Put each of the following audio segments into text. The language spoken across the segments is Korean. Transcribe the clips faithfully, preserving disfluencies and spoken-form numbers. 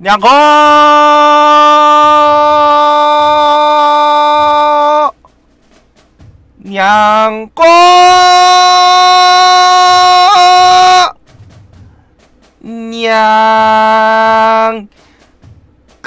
냥코 냥꼬 냥 까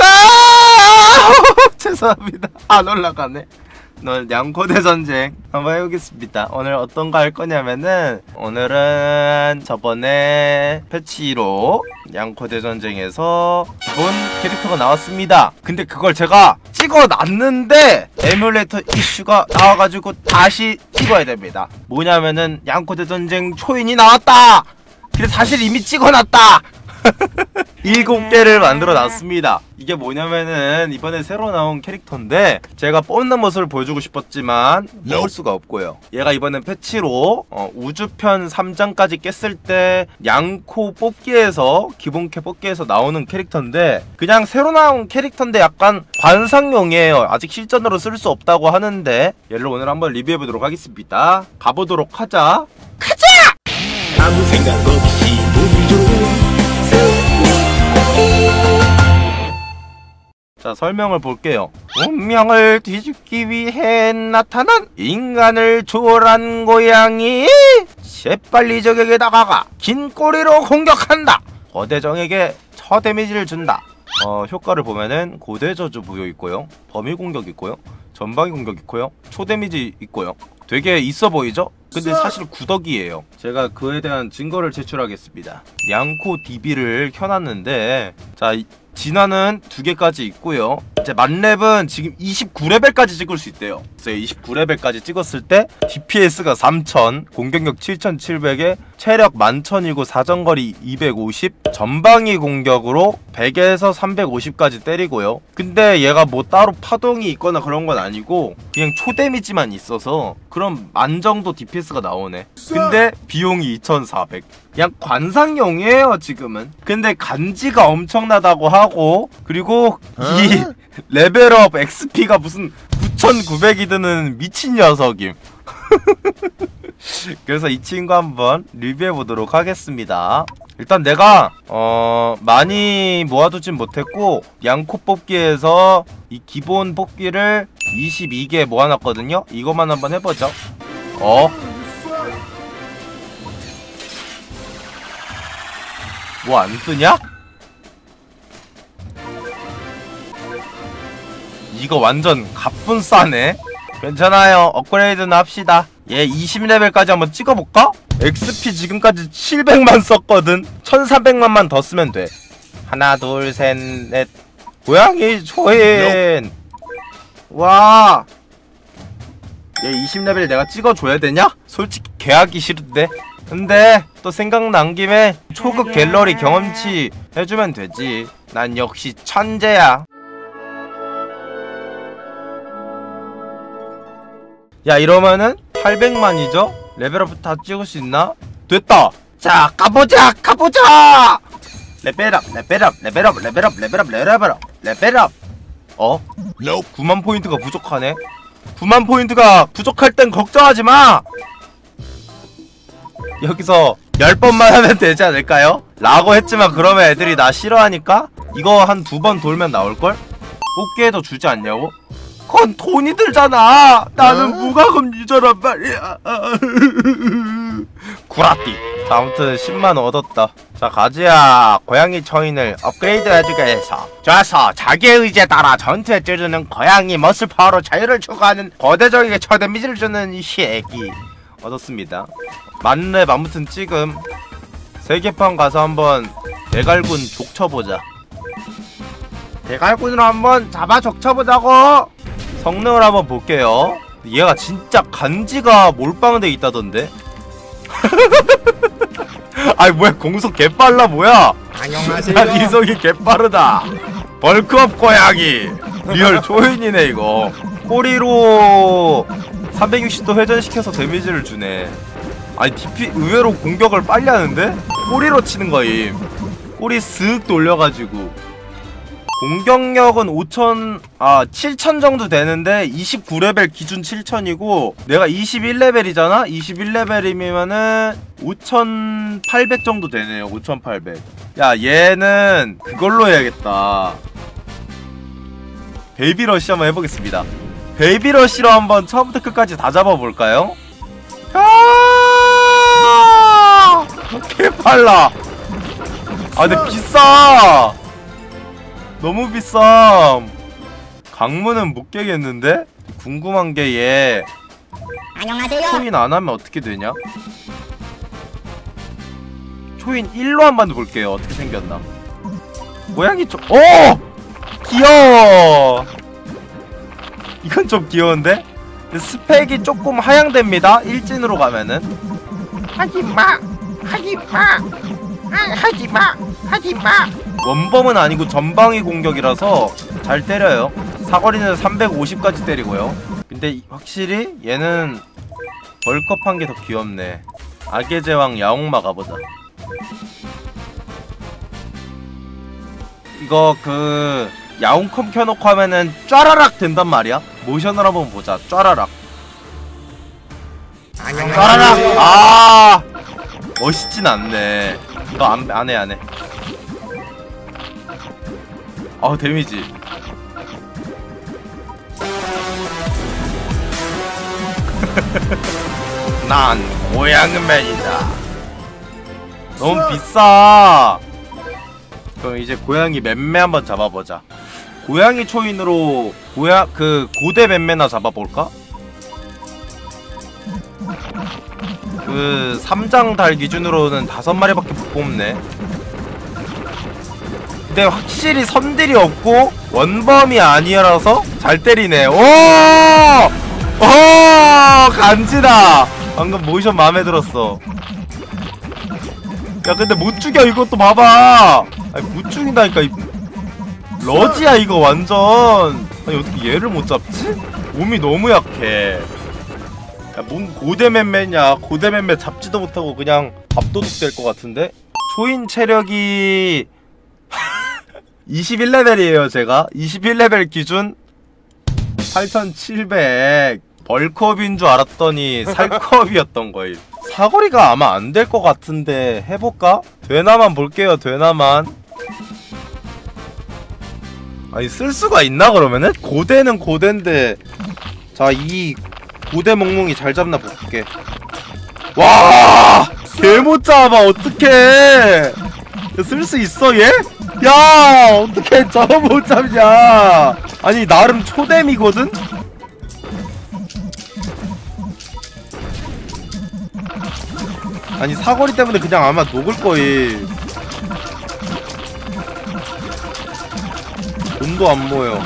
죄송합니다. 안 올라가네. 오늘 냥코 대전쟁 한번 해보겠습니다. 오늘 어떤 거 할 거냐면은, 오늘은 저번에 패치로 냥코 대전쟁에서 기본 캐릭터가 나왔습니다. 근데 그걸 제가 찍어놨는데 에뮬레이터 이슈가 나와가지고 다시 찍어야 됩니다. 뭐냐면은 냥코 대전쟁 초인이 나왔다! 근데 사실 이미 찍어놨다! 일곱 개를 만들어 놨습니다. 이게 뭐냐면은 이번에 새로 나온 캐릭터인데, 제가 뽑는 모습을 보여주고 싶었지만 뽑을 수가 없고요. 얘가 이번엔 패치로 어, 우주편 삼 장까지 깼을 때 냥코 뽑기에서, 기본캐 뽑기에서 나오는 캐릭터인데, 그냥 새로 나온 캐릭터인데 약간 관상용이에요. 아직 실전으로 쓸 수 없다고 하는데, 얘를 오늘 한번 리뷰해보도록 하겠습니다. 가보도록 하자. 가자! 아무 생각 없이 보기 좋은 자, 설명을 볼게요. 운명을 뒤집기 위해 나타난 인간을 초월한 고양이, 재빨리 적에게 다가가 긴 꼬리로 공격한다. 거대 정에게 첫 데미지를 준다. 어, 효과를 보면은 고대 저주 부여 있고요, 범위 공격 있고요, 전방위 공격 있고요, 초 데미지 있고요. 되게 있어 보이죠? 근데 사실 구더기예요. 제가 그에 대한 증거를 제출하겠습니다. 냥코 디비를 켜놨는데, 자, 진화는 두 개까지 있고요. 이제 만렙은 지금 이십구 레벨까지 찍을 수 있대요. 그래서 이십구 레벨까지 찍었을 때 디피에스가 삼천, 공격력 칠천칠백에 체력 만천이고 사정거리 이백오십, 전방위 공격으로 백에서 삼백오십까지 때리고요. 근데 얘가 뭐 따로 파동이 있거나 그런 건 아니고 그냥 초데미지만 있어서 그럼 만 정도 디피에스가 나오네. 근데 비용이 이천사백. 그냥 관상용이에요 지금은. 근데 간지가 엄청나다고 하고, 그리고 이 레벨업 엑스피가 무슨 구천구백이 드는 미친 녀석임. 그래서 이 친구 한번 리뷰해보도록 하겠습니다. 일단 내가 어 많이 모아두진 못했고, 냥코 뽑기에서 이 기본 뽑기를 이십이 개 모아놨거든요. 이것만 한번 해보죠. 어? 뭐 안 뜨냐? 이거 완전 가뿐 싸네. 괜찮아요. 업그레이드는 합시다. 얘 이십 레벨까지 한번 찍어볼까? 엑스피 지금까지 칠백만 썼거든. 천사백만만 더 쓰면 돼. 하나 둘 셋 넷. 고양이 초인. 와, 얘 이십 레벨 내가 찍어줘야 되냐? 솔직히 개하기 싫은데. 근데 또 생각난 김에 초급 갤러리 경험치 해주면 되지. 난 역시 천재야. 야, 이러면은 팔백만이죠? 레벨업 다 찍을 수 있나? 됐다! 자, 가보자! 가보자! 레벨업, 레벨업, 레벨업, 레벨업, 레벨업, 레벨업, 레벨업. 어? 구만 포인트가 부족하네? 구만 포인트가 부족할 땐 걱정하지 마! 여기서 열 번만 하면 되지 않을까요? 라고 했지만 그러면 애들이 나 싫어하니까 이거 한 두 번 돌면 나올걸? 뽑기에도 주지 않냐고? 그건 돈이 들잖아! 나는 어? 무과금 유저란 말이야. 구라띠. 자, 아무튼 십만 원 얻었다. 자, 가지야. 고양이 처인을 업그레이드 해주게 해서 좋아서 자기의 의지에 따라 전투에 찌르는 고양이 머슬 파워로 자유를 추구하는 거대적에게 첫 데미지를 주는 이 새끼 얻었습니다. 만렙 아무튼 지금 세계판 가서 한번 대갈군 족쳐보자. 대갈군으로 한번 잡아 족쳐보자고. 성능을 한번 볼게요. 얘가 진짜 간지가 몰빵돼 있다던데. 아이 뭐야, 공속 개빨라 뭐야. 안녕하세요. 난 이속이 개빠르다. 벌크업 고양이 리얼 초인이네 이거. 꼬리로 삼백육십 도 회전시켜서 데미지를 주네. 아니 디피 의외로 공격을 빨리 하는데? 꼬리로 치는 거임. 꼬리 쓱 돌려가지고. 공격력은 오천, 아 칠천 정도 되는데 이십구 레벨 기준 칠천이고 내가 이십일 레벨이잖아? 이십일 레벨이면은 오천팔백 정도 되네요. 오천팔백. 야 얘는 그걸로 해야겠다. 베이비러쉬 한번 해보겠습니다. 베이비러쉬로 한번 처음부터 끝까지 다 잡아볼까요? 야 개빨라. 아 근데 비싸. 너무 비쌈. 강문은 못 깨겠는데? 궁금한게 얘 안녕하세요. 초인 안하면 어떻게 되냐? 초인 일로 한번 볼게요. 어떻게 생겼나? 고양이 초.. 오! 귀여워. 이건 좀 귀여운데? 스펙이 조금 하향됩니다. 일진으로 가면은. 하지마! 하지마! 아, 하지마! 하지마! 원범은 아니고 전방위 공격이라서 잘 때려요. 사거리는 삼백오십까지 때리고요. 근데 확실히 얘는 벌컵한 게 더 귀엽네. 악의 제왕 야옹마 가보자. 이거 그 야옹컴 켜놓고 하면은 쫘라락 된단 말이야. 모션을 한번 보자. 쫘라락. 쫘라락. 아 멋있진 않네. 이거 안, 안 해, 안 해. 아 데미지. 난 고양이맨이다. 너무 비싸. 그럼 이제 고양이 맴매 한번 잡아보자. 고양이 초인으로 고야 그 고대 맴매나 잡아볼까? 그 삼장 달 기준으로는 다섯 마리밖에 못 뽑네. 근데 확실히 선들이 없고 원범이 아니라서 잘 때리네. 오! 오! 간지다. 방금 모션 마음에 들었어. 야 근데 못 죽여. 이것도 봐봐. 아니 못 죽인다니까. 이 러지야 이거 완전. 아니 어떻게 얘를 못 잡지? 몸이 너무 약해. 야 뭔 고대맨매냐. 고대맨매 잡지도 못하고 그냥 밥도둑 될 것 같은데? 초인 체력이 이십일 레벨이에요 제가. 이십일 레벨 기준 팔천칠백. 벌컵인 줄 알았더니 살컵이었던 거임. 사거리가 아마 안 될 것 같은데 해볼까? 되나만 볼게요. 되나만. 아니 쓸 수가 있나 그러면은? 고대는 고대인데. 자 이 고대 몽몽이 잘 잡나 볼게. 와! 개 못 잡아. 어떡해. 쓸 수 있어 얘? 야 어떡해 저거 못 잡냐. 아니 나름 초댐이거든? 아니 사거리 때문에 그냥 아마 녹을 거임. 돈도 안 모여.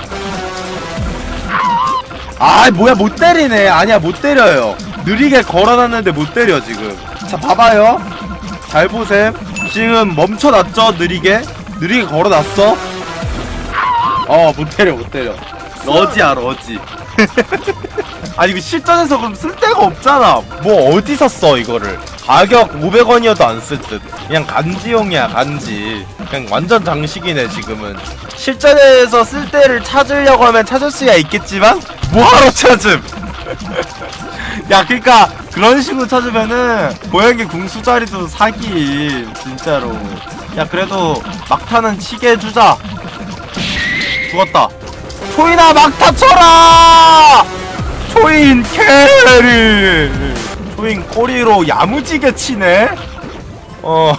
아 뭐야 못 때리네. 아니야 못 때려요. 느리게 걸어놨는데 못 때려 지금. 자 봐봐요. 잘 보셈. 지금 멈춰놨죠. 느리게 느리게 걸어놨어. 어 못 때려 못 때려. 러지야 러지. 아니 이거 실전에서 그럼 쓸 데가 없잖아. 뭐 어디서 써 이거를. 가격 오백 원이어도 안 쓸 듯. 그냥 간지용이야 간지. 그냥 완전 장식이네 지금은. 실전에서 쓸 때를 찾으려고 하면 찾을 수야 있겠지만 뭐하러 찾음. 야 그니까 그런 식으로 찾으면은 고양이 궁수자리도 사기 진짜로. 야 그래도 막타는 치게 해주자. 죽었다. 초인아 막타 쳐라. 초인 캐리. 초인 꼬리로 야무지게 치네. 어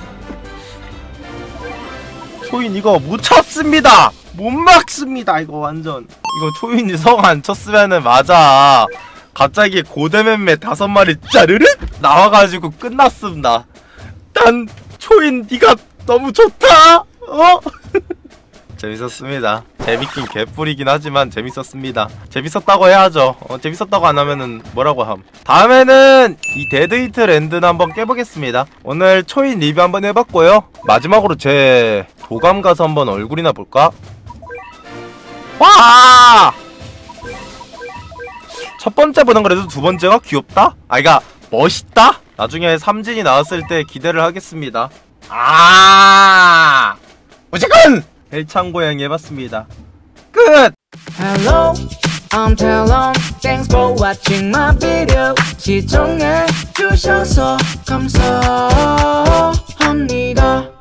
초인 이거 못 쳤습니다. 못 막습니다. 이거 완전. 이거 초인이 성 안 쳤으면은 맞아 갑자기 고대맨매 다섯 마리 짜르르 나와가지고 끝났습니다. 난 초인 니가 너무 좋다. 어? 재밌었습니다. 재밌긴 개뿔이긴 하지만 재밌었습니다. 재밌었다고 해야죠. 어, 재밌었다고 안 하면은 뭐라고 함. 다음에는 이 데드히트 랜드는 한번 깨보겠습니다. 오늘 초인 리뷰 한번 해봤고요. 마지막으로 제 도감 가서 한번 얼굴이나 볼까? 와! 첫 번째보단 그래도 두 번째가 귀엽다? 아, 그니까 멋있다? 나중에 삼진이 나왔을 때 기대를 하겠습니다. 아! 무조건! 헬창고양이 해봤습니다. 끝! Hello, I'm Talon. Thanks for watching my video. 시청해 주셔서 감사합니다.